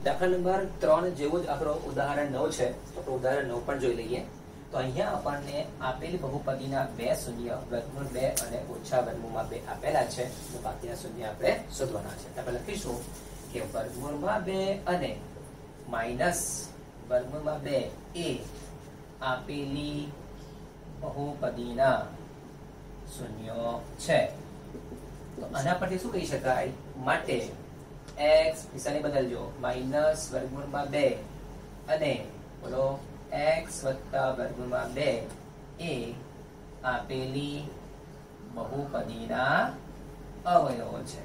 દાખલા નંબર 3 જેવું જ આપણો ઉદાહરણ 9 છે. તો ઉદાહરણ 9 પણ જોઈ લઈએ. તો અહીંયા આપણને આપેલી બહુપદીના બે શૂન્ય વર્ગમૂળ 2 અને ઓછા વર્ગમૂળમાં 2 આપેલા છે. તો બાકીના શૂન્ય આપણે શોધવાના છે. આપણે લખીશું કે વર્ગમૂળમાં 2 અને માઈનસ વર્ગમૂળમાં 2 એ આપેલી બહુપદીના શૂન્ય છે. તો આના પરથી શું કહી શકાય? માટે x નિશાની બદલજો, માઈનસ વર્ગમૂળમાં 2 અને બોલો x વત્તા વર્ગમૂળમાં 2 એ આપેલી બહુપદીના અવયવો છે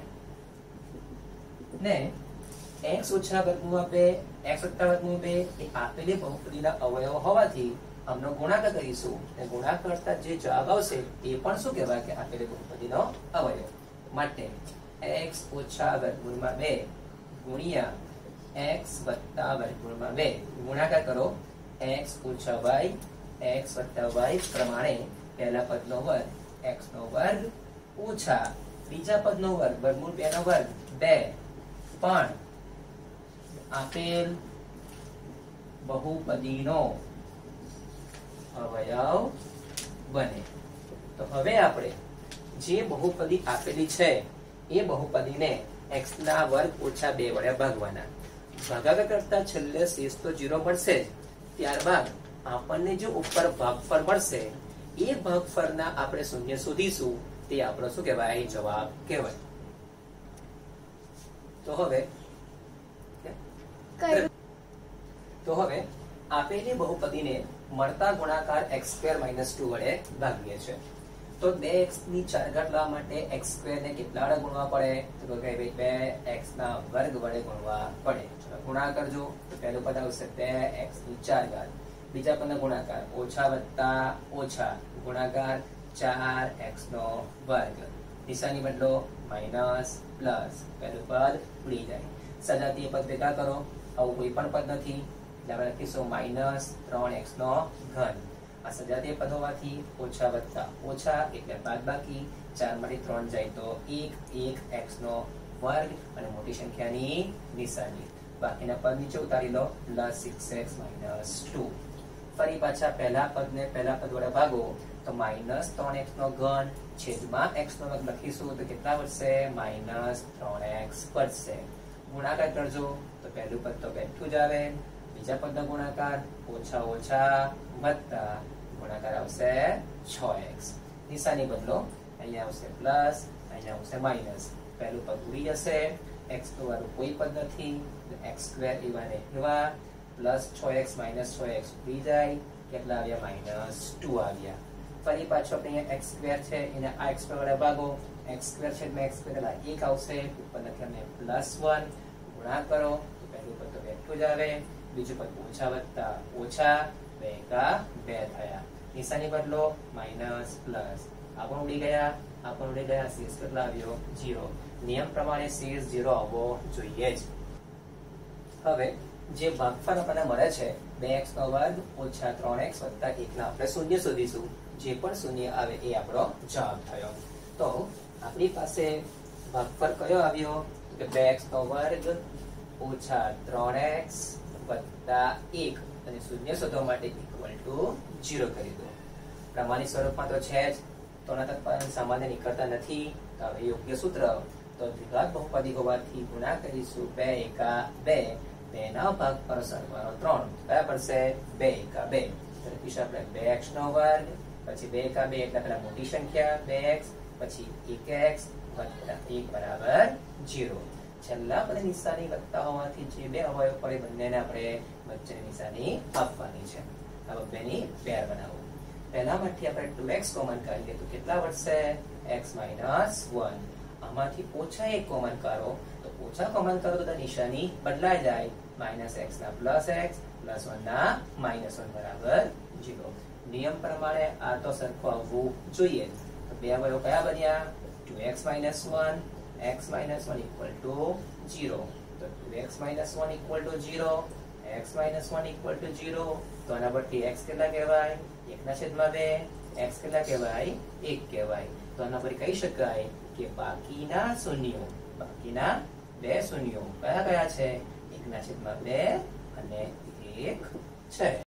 ને x ઓછા વર્ગમૂળમાં 2 x વત્તા વર્ગમૂળ 2 એ આપેલી બહુપદીના અવયવો હોવાથી આમનો ગુણાકાર કરીશું અને ગુણાકાર કરતા જે જવાબ આવશે એ પણ શું કહેવાય કે આપેલી બહુપદીનો અવયવ. માટે x ઓછા વર્ગમૂળમાં 2 ગુણ્યા x વત્તા વર્ગમૂળમાં 2 ગુણાકાર કરો x ઓછા y x વત્તા y પ્રમાણે પહેલા પદનો વર્ગ x નો વર્ગ ઓછા બીજા પદનો વર્ગ વર્ગમૂળ 2 નો વર્ગ 2 પણ આપેલ બહુપદીનો અવયવ બને. તો હવે આપણે જે બહુપદી આપેલી છે એ બહુપદીને x ના વર્ગ ઓછા 2 વડે ભાગવાના. ભાગાકાર કરતા છેલ્લે શેષ તો 0 મળશે જ. ત્યારબાદ આપણને જે ઉપર ભાગફળ મળશે એ ભાગફળના આપણે શૂન્ય શોધીશું. તે આપણો શું કહેવાય? જવાબ કહેવાય. તો હવે આપેલી બહુપદીને મળતા ગુણાકાર x² - 2 વડે ભાગીએ છે. તો 2x ની 4 ઘાત લાવવા માટે x² ને કેટલા વડે ગુણવા પડે? તો કે ભાઈ 2x ના વર્ગ વડે ગુણવા પડે. ચલો ગુણાકાર જો, તો પહેલું પદ આવશે 2x ની 4 ઘાત. બીજા પદનો ગુણાકાર ઓછા વત્તા ઓછા ગુણાકાર 4x નો વર્ગ. નિશાની બદલો માઈનસ પ્લસ. પહેલું પદ ઉડી જાય. સજાતીય પદ ભેગા કરો. આવું કોઈ પણ પદ નથી એટલે આપણે લખીશું માઈનસ 3x નો ઘન. આ સજાતીય પદ હોવાથી ઓછા વત્તા ઓછા એટલે બાદબાકી. 4 માંથી 3 જાય તો 1 x નો વર્ગ અને મોટી સંખ્યાની નિશાની. બાકીના પદ નીચે ઉતારી લો પ્લસ 6x - 2. ફરી પાછા પહેલા પદને પહેલા પદ વડે ભાગો તો માઈનસ 3x નો ઘન છેદમાં x નો વર્ગ લખીશું તો કેટલા વધશે? માઈનસ 3x વધશે. ગુણાકાર કરજો તો પહેલું પદ તો બેઠું જ આવે. બીજા પદનો ગુણાકાર ઓછા ઓછા વત્તા ગુણાકાર આવશે 6x. નિશાની બદલો. અહીંયા આવશે પ્લસ, અહીંયા આવશે માઈનસ. પહેલું પદ ઉડી જશે. x નું વાળું કોઈ પદ નથી. x² એવા ને એવા. પ્લસ 6x માઈનસ 6x ઉડી જાય. કેટલા આવ્યા? -2 આવ્યા. ફરી પાછો આપણે અહીંયા x² છે એને આ x² વડે ભાગો. x² છેદમાં x² એટલે 1 આવશે. ઉપર લખીને +1 ગુણા કરો તો પહેલું પદ તો બેઠું જ આવે. બીજું પદ ઓછા વત્તા ઓછા 2 એકા 2 થયા. નિશાની બદલો માઈનસ પ્લસ. આ પણ ઉડી ગયા, આ પણ ઉડી ગયા. શેષ કેટલા આવ્યો? 0. નિયમ પ્રમાણે શેષ 0 આવવો જોઈએ જ. હવે જે ભાગફળ આપણને મળે છે 2x નો વર્ગ ઓછા 3x વત્તા 1 ના આપણે શૂન્ય શોધીશું. જે પણ શૂન્ય આવે એ આપણો જવાબ થયો. તો આપણી પાસે ભાગફળ કયો આવ્યો? કે 2x નો વર્ગ ઓછા 3x વત્તા 1 અને શૂન્ય શોધવા માટે = 0 કરી દો. પ્રમાણિત સ્વરૂપમાં તો છે જ. તો સામાન્ય નીકળતા નથી. તો હવે યોગ્ય સૂત્ર તો દ્વિઘાત બહુપદી હોવાથી ગુણા કરીશું 2 એકા 2. 2 ના ભાગ પર સરવાળો 3 કયા પડશે? 2 એકા 2. તો લખીશું આપણે 2x નો વર્ગ પછી 2 એકા 2 એટલે પેલા મોટી સંખ્યા 2x પછી 1x વત્તા 1 બરાબર 0. છેલ્લા આપણે નિશાની વત્તા હોવાથી જે બે અવયવ પડે બંનેને આપણે વચ્ચેની નિશાની આપવાની છે. હવે બેની પેર બનાવો. પહેલામાંથી આપણે 2x કોમન કાઢીએ તો કેટલા વધશે? x - 1. આમાંથી ઓછા 1 કોમન કરો તો ઓછા કોમન કરો તો નિશાની બદલાઈ જાય. -x ના +x +1 ના -1 બરાબર 0. નિયમ પ્રમાણે આ તો સરખું આવવું જોઈએ. તો બે અવયવ કયા બન્યા? 2x - 1 x - 1 = 0. તો 2x - 1 = 0 x - 1 = 0. તો આના પરથી x કેટલા કહેવાય? 1/2. x કેટલા કહેવાય? 1 કહેવાય. તો આના પર કહી શકાય કે બાકીના શૂન્યો, બાકીના બે શૂન્યો કયા કયા છે? 1 2 અને 1 છે.